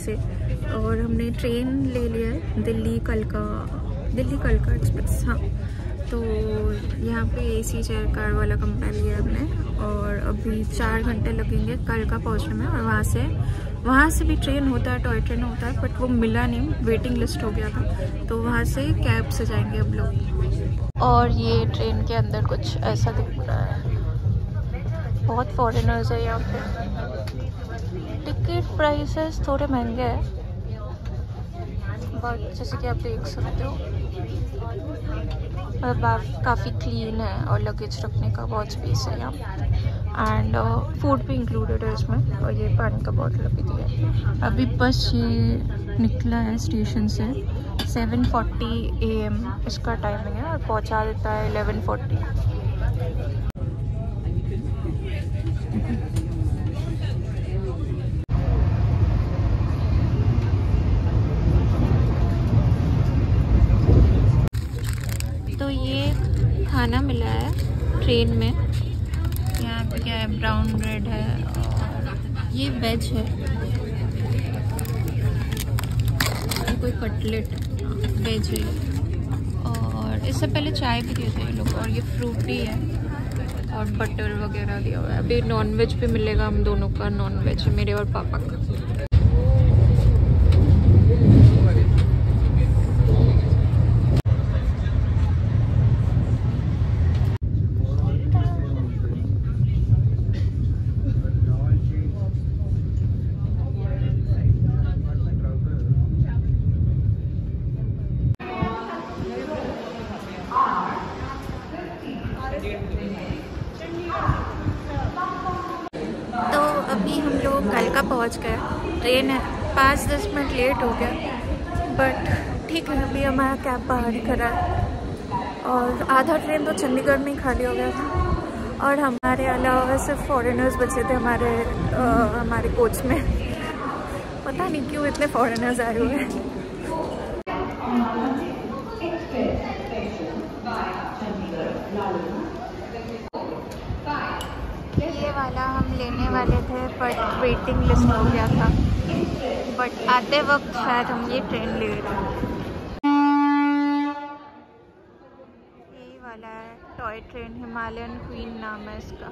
से। और हमने ट्रेन ले लिया है, दिल्ली कलका एक्सप्रेस। हाँ, तो यहाँ पे AC चेयर कार वाला कमरा लिया हमने और अभी 4 घंटे लगेंगे कलका पहुँचने में। और वहाँ से भी ट्रेन होता है, टॉय ट्रेन होता है, बट वो मिला नहीं, वेटिंग लिस्ट हो गया था, तो वहाँ से कैब से जाएंगे हम लोग। और ये ट्रेन के अंदर कुछ ऐसा दिख रहा है, बहुत फॉरेनर्स है यहाँ पे। टिकट प्राइसेस थोड़े महंगे हैं, बट जैसे कि आप देख सकते हो काफ़ी क्लीन है और लगेज रखने का बहुत स्पेस है यहाँ। एंड फूड भी इंक्लूडेड है इसमें, और ये पानी का बॉटल भी दिया है। अभी बस ये निकला है स्टेशन से, 7:40 AM इसका टाइमिंग है और पहुँचा देता है 11:40। तो ये खाना मिला है ट्रेन में, यहाँ पे क्या है, ब्राउन ब्रेड है और ये वेज है, ये कोई कटलेट वेज है। और इससे पहले चाय भी दिए थे ये लोग, और ये फ्रूटी है और बटर वगैरह दिया हुआ है। अभी नॉन वेज भी मिलेगा, हम दोनों का नॉन वेज है, मेरे और पापा का। तो अभी हम लोग कलका पहुंच गए, ट्रेन है 5-10 मिनट लेट हो गया, बट ठीक है, अभी हमारा कैब बाहर ही खड़ा है। और आधा ट्रेन तो चंडीगढ़ में ही खाली हो गया था, और हमारे अलावा सिर्फ फॉरेनर्स बचे थे हमारे कोच में। पता नहीं क्यों इतने फॉरेनर्स आए हुए हैं। ये वाला हम लेने वाले थे, बट वेटिंग लिस्ट हो गया था, बट आते वक्त शायद हम ये ट्रेन ले रहे हैं। यही वाला है टॉय ट्रेन, हिमालयन क्वीन नाम है इसका।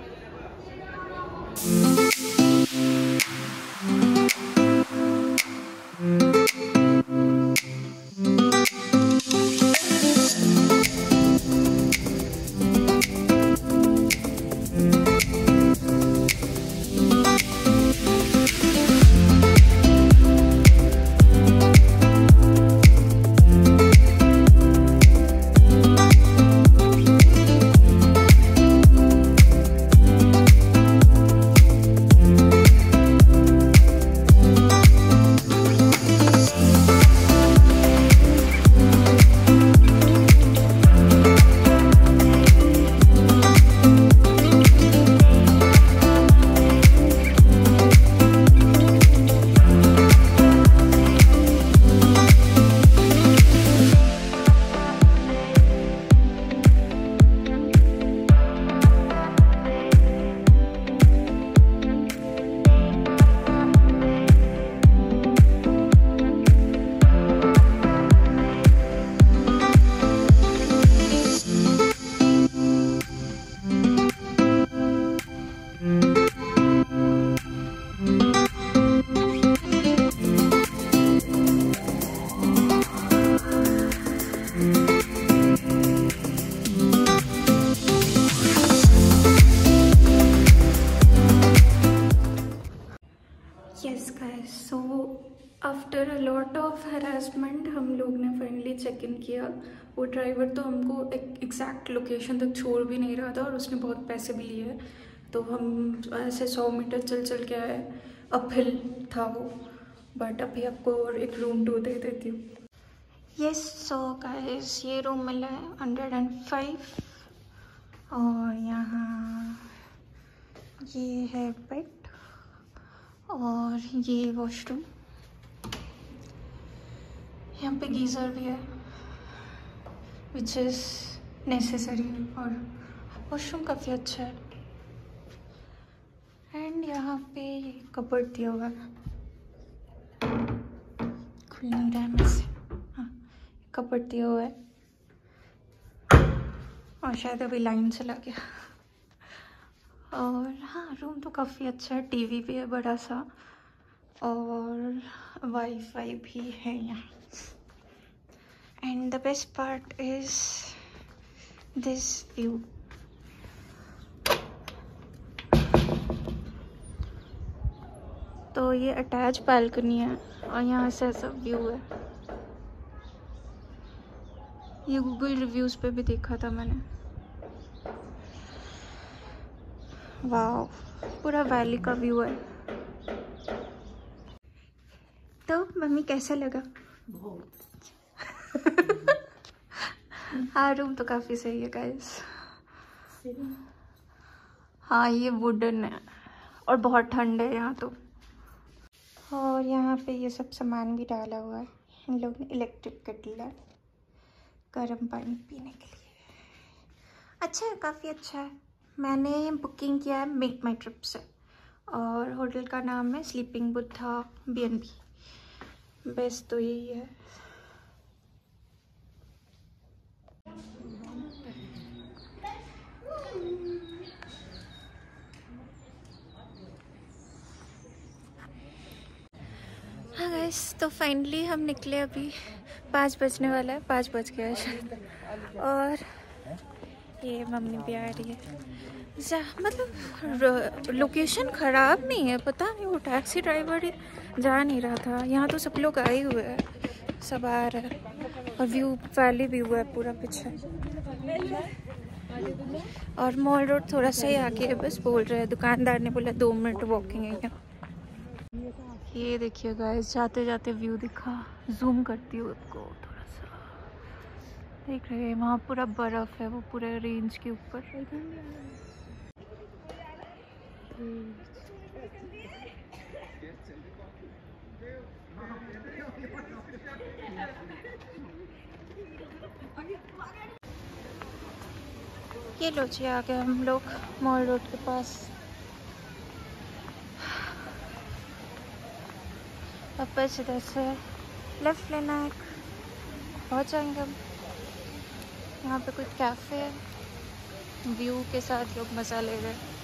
Yes guys, so after a lot of harassment हम लोग ने फाइनली चेक इन किया। वो ड्राइवर तो हमको एग्जैक्ट लोकेशन तक छोड़ भी नहीं रहा था, और उसने बहुत पैसे भी लिए, तो हम ऐसे 100 मीटर चल के आए। अपहिल था वो, बट अभी आपको और एक रूम टूर दे देती हूँ। यस, सो गाइस, ये रूम मिला है 105, और यहाँ ये है बेड और ये वॉशरूम। यहाँ पे गीज़र भी है विच इज़ नेसेसरी, और वॉशरूम काफ़ी अच्छा है। एंड यहाँ पे कबर्ड दिया हुआ है। खुल नहीं रहा है मुझसे। हाँ, कपड़ दिया हुआ है और शायद अभी लाइन चला गया। और हाँ, रूम तो काफ़ी अच्छा है, टीवी भी है बड़ा सा और वाईफाई भी है यहाँ। And the best part is this view. तो ये अटैच बालकनी है और यहाँ से ऐसा व्यू है। ये गूगल रिव्यूज़ पे भी देखा था मैंने। वाह, पूरा वैली का व्यू है। तो मम्मी कैसा लगा? हाँ, रूम तो काफ़ी सही है गाइस। हाँ, ये वुडन है और बहुत ठंड है यहाँ तो। और यहाँ पे ये सब सामान भी डाला हुआ है। इन लोग ने इलेक्ट्रिक केटल है गर्म पानी पीने के लिए। अच्छा है, काफ़ी अच्छा है। मैंने बुकिंग किया है मेक माई ट्रिप से और होटल का नाम है स्लीपिंग बुद्धा B&B। बेस्ट तो यही है। हाँ गाइस, तो फाइनली हम निकले। अभी 5 बजने वाला है, 5 बज गया है शायद। और ये मम्मी भी आ रही है। मतलब लोकेशन ख़राब नहीं है, पता नहीं वो टैक्सी ड्राइवर ही जा नहीं रहा था। यहाँ तो सब लोग आए हुए हैं, सब आ रहे हैं और व्यू वैली व्यू है पूरा पीछे। और मॉल रोड थोड़ा सा ही आगे है, बस बोल रहे हैं दुकानदार ने बोला 2 मिनट वॉकिंग है यहाँ। ये देखिए गाइस, जाते जाते व्यू दिखा, जूम करती हूँ आपको थोड़ा सा। देख रहे हैं वहाँ पूरा बर्फ है, वो पूरे रेंज के ऊपर। ये लो जी, आ गए हम लोग मॉल रोड के पास। अब बस इधर से लेफ्ट लेना है, पहुँच जाएंगे हम। यहाँ पे कोई कैफ़े है, व्यू के साथ लोग मज़ा ले रहे हैं।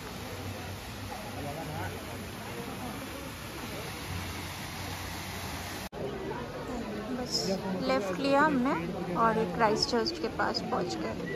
बस लेफ्ट लिया हमने और एक क्राइस्ट चर्च के पास पहुँच गए।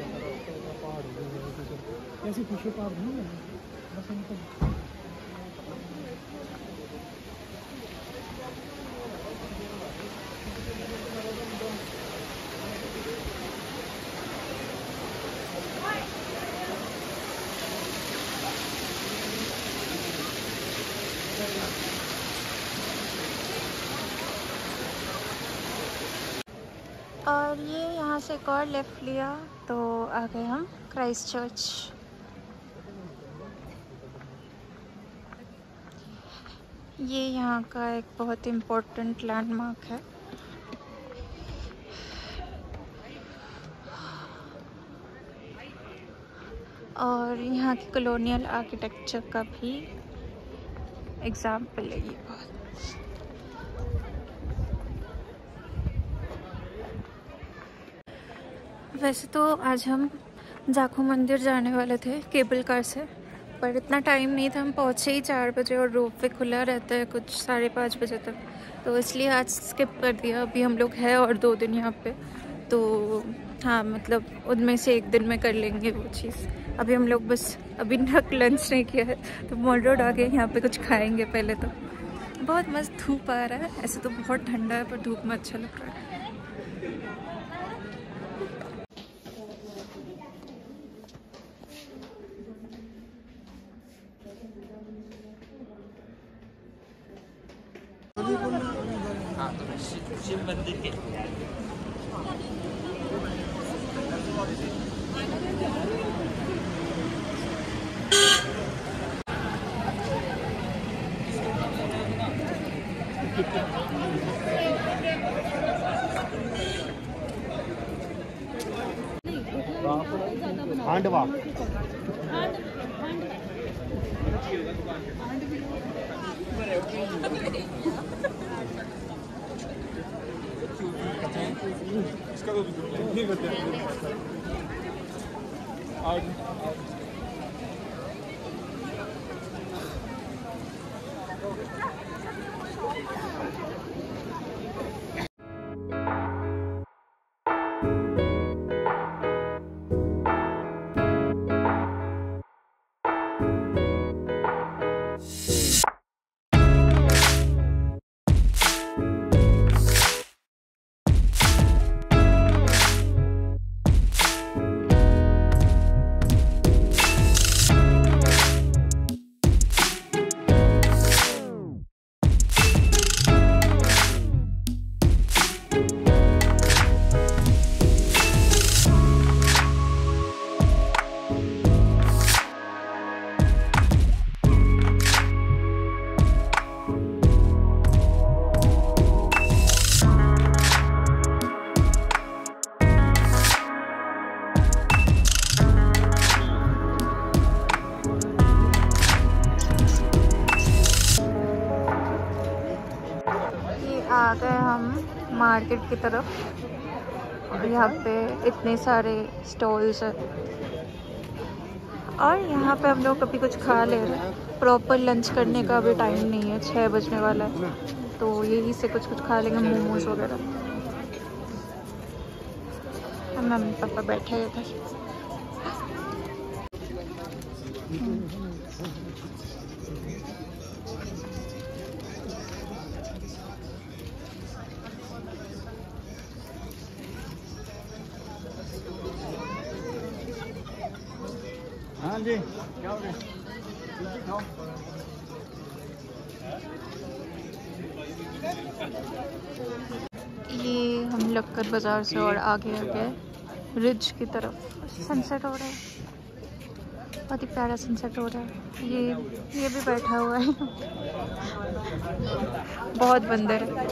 और ये यहाँ से एक और लेफ़्ट लिया तो आ गए हम क्राइस्ट चर्च। ये यहाँ का एक बहुत इम्पोर्टेंट लैंडमार्क है। और यहाँ की कॉलोनियल आर्किटेक्चर का भी एग्जाम्पल है ये बहुत। वैसे तो आज हम जाखू मंदिर जाने वाले थे केबल कार से, पर इतना टाइम नहीं था, हम पहुँचे ही 4 बजे और रोपवे खुला रहता है कुछ 5:30 बजे तक, तो इसलिए आज स्किप कर दिया। अभी हम लोग हैं और 2 दिन यहाँ पे, तो हाँ मतलब उनमें से एक दिन में कर लेंगे वो चीज़। अभी हम लोग बस अभी तक लंच नहीं किया है, तो मॉल रोड आ गए, यहाँ पे कुछ खाएंगे पहले। तो बहुत मस्त धूप आ रहा है, ऐसे तो बहुत ठंडा है पर धूप में अच्छा लग रहा है। शिव मंदिर के हांडवा आ गए हम मार्केट की तरफ और यहाँ पे इतने सारे स्टॉल्स हैं और यहाँ पे हम लोग अभी कुछ खा ले रहे हैं। प्रॉपर लंच करने का अभी टाइम नहीं है, 6 बजने वाला है, तो यही से कुछ खा लेंगे, मोमोज वगैरह। मम्मी पापा बैठे हैं इधर। हाँ जी, क्या हो रहा है? ये हम लक्कर बाज़ार से और आगे रिज की तरफ सनसेट हो रहा है। बहुत ही प्यारा सनसेट हो रहा है। ये भी बैठा हुआ है। बहुत बंदर है।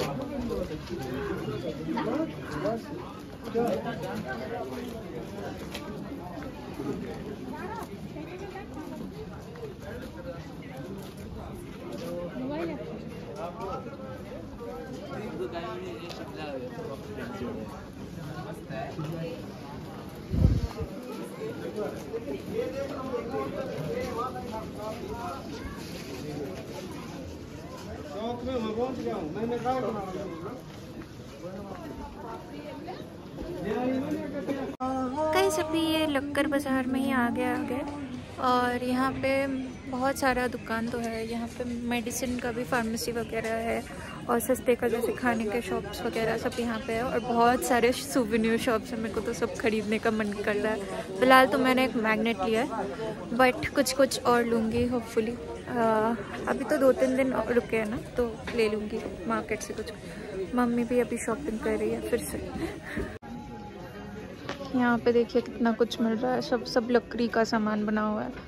कहीं से भी ये लक्कर बाज़ार में ही आ गए और यहाँ पे बहुत सारा दुकान तो है। यहाँ पे मेडिसिन का भी, फार्मेसी वगैरह है और सस्ते का जैसे खाने के शॉप्स वगैरह सब यहाँ पे है और बहुत सारे सूवेनियर शॉप्स हैं। मेरे को तो सब खरीदने का मन कर रहा है। फ़िलहाल तो मैंने एक मैग्नेट लिया है बट कुछ और लूँगी होपफुली। अभी तो 2-3 दिन रुके हैं ना, तो ले लूँगी मार्केट से कुछ। मम्मी भी अभी शॉपिंग कर रही है फिर से। यहाँ पे देखिए कितना कुछ मिल रहा है। सब लकड़ी का सामान बना हुआ है।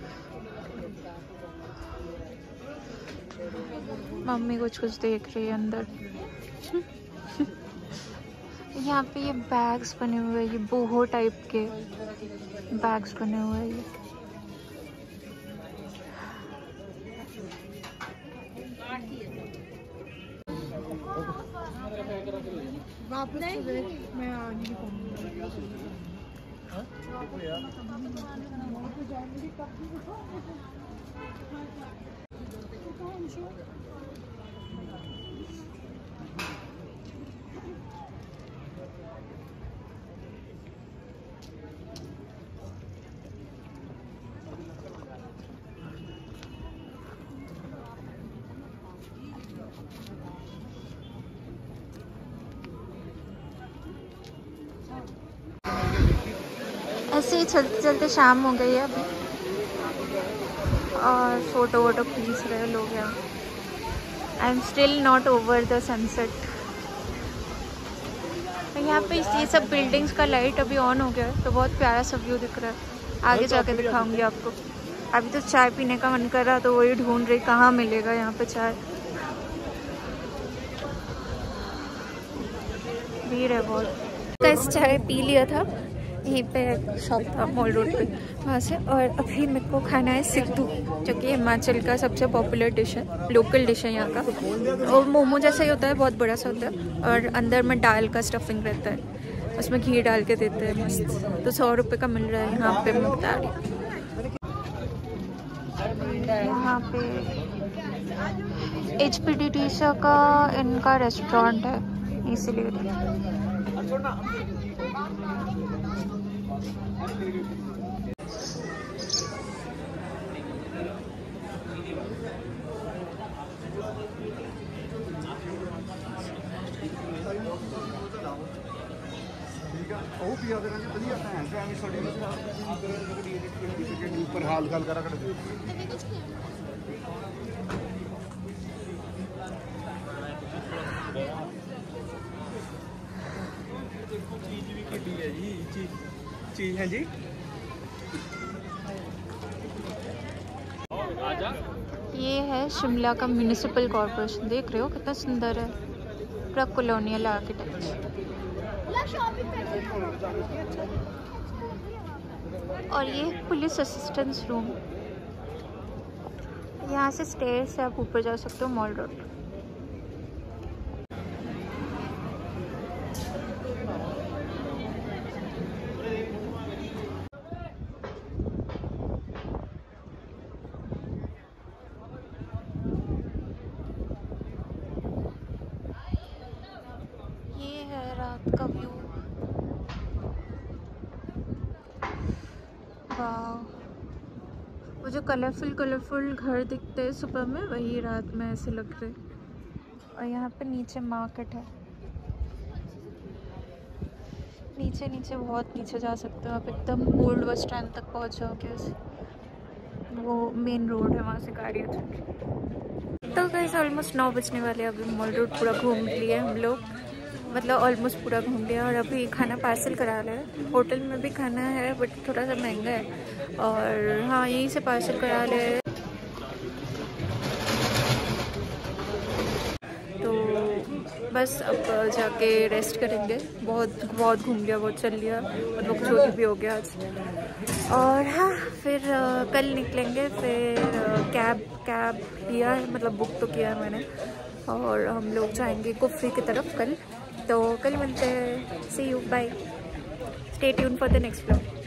मम्मी कुछ देख रही है अंदर। यहाँ पे ये बैग्स बने हुए हैं, ये बोहो टाइप के बैग्स बने हुए हैं ये। मैं ऐसे ही चलते चलते शाम हो गई है अभी और फोटो वोटो खींच रहे लोग यहाँ। I am still not over the sunset. यहाँ पे ये सब बिल्डिंग्स का लाइट अभी ऑन हो गया है तो बहुत प्यारा सा व्यू दिख रहा है। आगे जाके दिखाऊंगी आपको। अभी तो चाय पीने का मन कर रहा तो वही ढूंढ रही कहाँ मिलेगा यहाँ पे चाय। भीड़ है बहुत। कल चाय पी लिया था, यहीं पे शॉप था मॉल रोड पे, वहाँ से। और अभी मेरे को खाना है सिद्धू, जो कि हिमाचल का सबसे पॉपुलर डिश है, लोकल डिश है यहाँ का। और मोमो जैसा ही होता है, बहुत बड़ा सा होता है और अंदर में दाल का स्टफिंग रहता है। उसमें घी डाल के देते हैं मस्त। तो 100 रुपये का मिल रहा है यहाँ पे मुक्तारी। यहाँ पे HPDDC का इनका रेस्टोरेंट है, इसीलिए। ऊपर हाल गाल करा कर चीज है जी। ये है शिमला का म्यूनिसिपल कॉर्पोरेशन, देख रहे हो कितना सुंदर है, पूरा कॉलोनियल आर्किटेक्चर। और ये पुलिस असिस्टेंस रूम, यहाँ से स्टेयर से आप ऊपर जा सकते हो मॉल रोड। ये है रात का व्यू। वाह, वो जो कलरफुल घर दिखते हैं सुबह में, वही रात में ऐसे लग रहे। और यहाँ पे नीचे मार्केट है, नीचे बहुत नीचे जा सकते हो आप, एकदम ओल्ड बस स्टैंड तक पहुँच जाओगे। वो मेन रोड है, वहाँ से गाड़ियाँ चल रही। तो गाइस ऑलमोस्ट 9 बजने वाले, अभी मॉल रोड पूरा घूम लिए हम लोग, मतलब ऑलमोस्ट पूरा घूम लिया। और अभी खाना पार्सल करा रहे हैं, होटल में भी खाना है बट थोड़ा सा महंगा है। और हाँ, यहीं से पार्सल करा ले। तो बस अब जाके रेस्ट करेंगे, बहुत घूम लिया, बहुत चल लिया, मतलब छोटी भी हो गया आज। और हाँ, फिर कल निकलेंगे। फिर कैब लिया है, मतलब बुक तो किया है मैंने, और हम लोग जाएंगे कुफरी की तरफ कल। तो कल मिलते हैं, see you, bye, stay tuned for the next vlog.